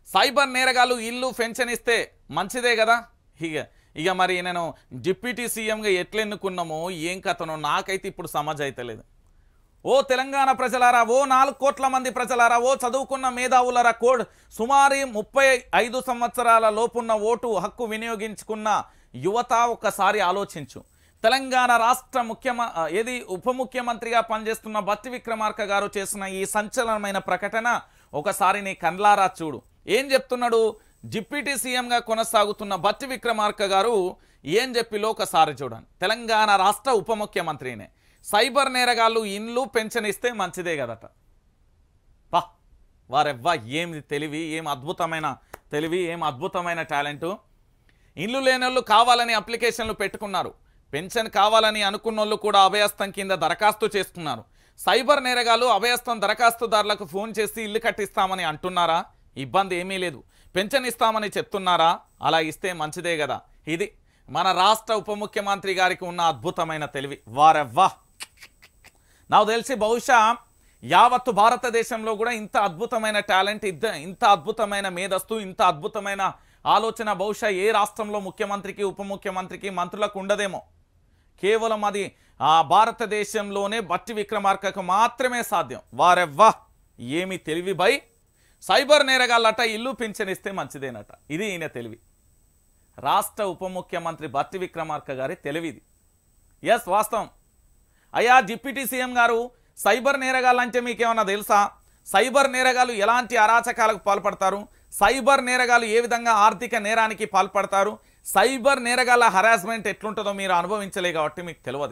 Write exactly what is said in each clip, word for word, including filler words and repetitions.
Cyber నేరగాళ్ళు ఇల్లు pension ఇస్తే మంచిదే కదా. ఇక ఇక మరి నేను డిప్యూటీ సీఎంగా ఎట్లెన్నుకున్నామో ఏం కథనో నాకైతే ఇప్పుడు సమజ్ అయితలేదు. ఓ తెలంగాణ ప్రజలారా, ఓ నాలుగు కోట్ల మంది ప్రజలారా, ఓ చదువుకున్న మేధావులరా, కోడ్ సుమారు ముప్పై ఐదు సంవత్సరాల లోపున్న ఓటు హక్కు వినియోగించుకున్న యువత ఒక్కసారి ఆలోచించు. తెలంగాణ రాష్ట్ర ముఖ్యమ ఏది ఉప ముఖ్యమంత్రిగా పనిచేస్తున్న బట్టి విక్రమార్క గారు చేసిన ఈ సంచలనమైన ప్రకటన ఒకసారి నీ కండ్లారా చూడు. ఏం చెప్తున్నాడు? డిప్యూటీ సీఎంగా కొనసాగుతున్న బట్టి విక్రమార్క గారు ఏం చెప్పిలో ఒకసారి చూడండి. తెలంగాణ రాష్ట్ర ఉప ముఖ్యమంత్రినే సైబర్ నేరగాళ్ళు ఇండ్లు పెన్షన్ ఇస్తే మంచిదే కదట. పా వారెవ్వా ఏం తెలివి, ఏం అద్భుతమైన తెలివి, ఏం అద్భుతమైన టాలెంటు. ఇండ్లు లేనోళ్ళు కావాలని అప్లికేషన్లు పెట్టుకున్నారు. పెన్షన్ కావాలని అనుకున్నోళ్ళు కూడా అభయస్థం కింద దరఖాస్తు చేస్తున్నారు. సైబర్ నేరగాళ్ళు అభయస్థం దరఖాస్తుదారులకు ఫోన్ చేసి ఇల్లు కట్టిస్తామని అంటున్నారా? ఇబ్బంది ఏమీ లేదు. పెన్షన్ ఇస్తామని చెప్తున్నారా? అలా ఇస్తే మంచిదే కదా. ఇది మన రాష్ట్ర ఉప ముఖ్యమంత్రి గారికి ఉన్న అద్భుతమైన తెలివి. వారెవ్వా, నాకు తెలిసి బహుశా యావత్తు భారతదేశంలో కూడా ఇంత అద్భుతమైన టాలెంట్, ఇంత అద్భుతమైన మేధస్సు, ఇంత అద్భుతమైన ఆలోచన బహుశా ఏ రాష్ట్రంలో ముఖ్యమంత్రికి, ఉప ముఖ్యమంత్రికి, మంత్రులకు ఉండదేమో. కేవలం అది ఆ భారతదేశంలోనే బట్టి విక్రమార్కకు మాత్రమే సాధ్యం. వారెవ్వా ఏమి తెలివి బై. సైబర్ నేరగాళ్ళట ఇల్లు పింఛన్ ఇస్తే మంచిదేనట. ఇది ఈయన తెలివి. రాష్ట్ర ఉప ముఖ్యమంత్రి బట్టి విక్రమార్క గారి తెలివిది. ఎస్, వాస్తవం. అయ్యా డిప్యూటీ సీఎం గారు, సైబర్ నేరగాళ్ళంటే మీకేమన్నా తెలుసా? సైబర్ నేరగాళ్ళు ఎలాంటి అరాచకాలకు పాల్పడతారు? సైబర్ నేరగాళ్ళు ఏ విధంగా ఆర్థిక నేరానికి పాల్పడతారు? సైబర్ నేరగాళ్ళ హరాస్మెంట్ ఎట్లుంటుందో మీరు అనుభవించలే కాబట్టి మీకు తెలియదు.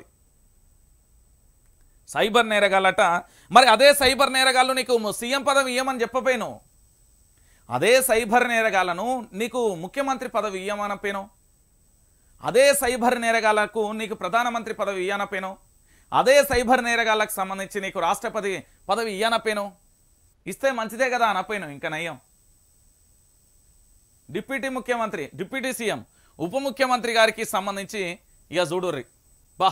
సైబర్ నేరగాళ్ళట. మరి అదే సైబర్ నేరగాళ్ళు నీకు సీఎం పదవి ఇవ్వమని చెప్పపోయాను. అదే సైబర్ నేరగాళ్ళను నీకు ముఖ్యమంత్రి పదవి ఇవ్వమనపోయాను. అదే సైబర్ నేరగాళ్లకు నీకు ప్రధానమంత్రి పదవి ఇవ్వనపోయాను. అదే సైబర్ నేరగాళ్ళకు సంబంధించి నీకు రాష్ట్రపతి పదవి ఇవ్వనపోయాను. ఇస్తే మంచిదే కదా అనపోయాను. ఇంకా నయ్యం. డిప్యూటీ ముఖ్యమంత్రి, డిప్యూటీ సీఎం, ఉప ముఖ్యమంత్రి గారికి సంబంధించి ఇక చూడుర్రి. బా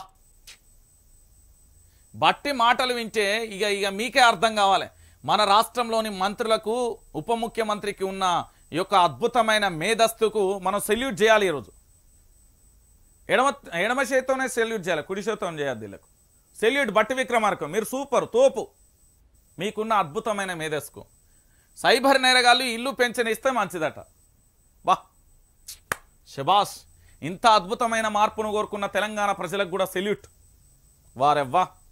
బట్టి మాటలు వింటే ఇక ఇక మీకే అర్థం కావాలి. మన రాష్ట్రంలోని మంత్రులకు, ఉప ముఖ్యమంత్రికి ఉన్న ఈ యొక్క అద్భుతమైన మేధస్సుకు మనం సెల్యూట్ చేయాలి. ఈరోజు ఎడమ ఎడమ చేతితోనే సెల్యూట్ చేయాలి, కుడి చేతితో చేయద్దు. వీళ్ళకు సెల్యూట్. బట్టి విక్రమార్క మీరు సూపర్, తోపు. మీకున్న అద్భుతమైన మేధస్సుకు. సైబర్ నేరగాళ్ళు ఇల్లు పెన్షన్ ఇస్తే మంచిదట. వా శబాష్. ఇంత అద్భుతమైన మార్పును కోరుకున్న తెలంగాణ ప్రజలకు కూడా సెల్యూట్. వారెవ్వా.